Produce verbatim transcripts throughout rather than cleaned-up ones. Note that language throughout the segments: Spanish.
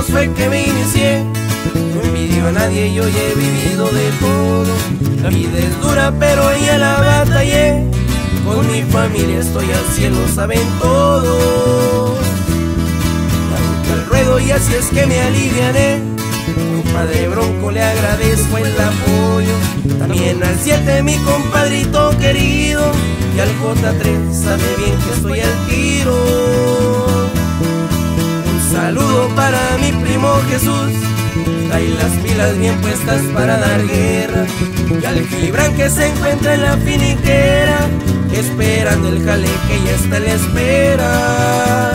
años fue que me inicié. No envidio a nadie, yo ya he vivido de todo. La vida es dura, pero ya la batallé. Con mi familia estoy al cielo, saben todo. El ruedo y así es que me aliviané. Compadre Bronco, le agradezco el apoyo. También al siete, mi compadrito querido. Y al J tres, sabe bien que estoy al tiro. Un saludo para mi primo Jesús. Trae las pilas bien puestas para dar guerra. Y al Gibran que se encuentra en la finiquera, esperando el jale que ya está en la espera.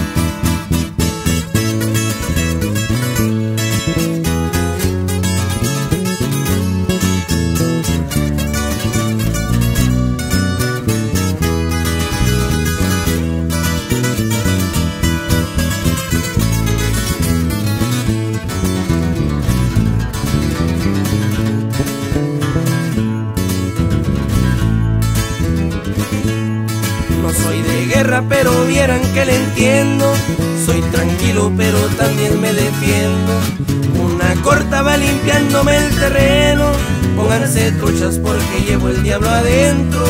Soy de guerra, pero vieran que le entiendo. Soy tranquilo, pero también me defiendo. Una corta va limpiándome el terreno. Pónganse truchas porque llevo el diablo adentro.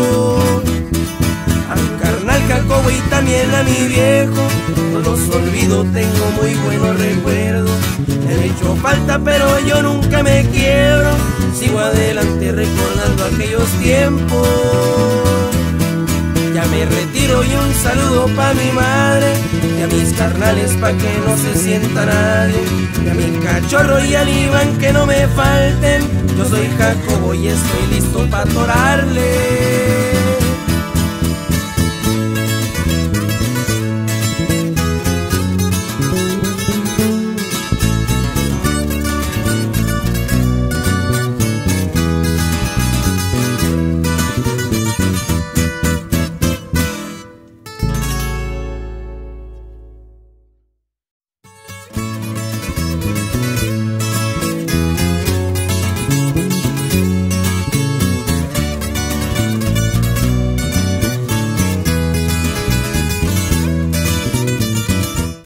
Al carnal Jacobo y también a mi viejo, no los olvido, tengo muy buenos recuerdos. Me he hecho falta, pero yo nunca me quiebro. Sigo adelante recordando aquellos tiempos. Ya me retiro y un saludo pa' mi madre y a mis carnales pa' que no se sienta nadie. Y a mi cachorro y al Iván que no me falten. Yo soy Jacobo y estoy listo pa' atorarle.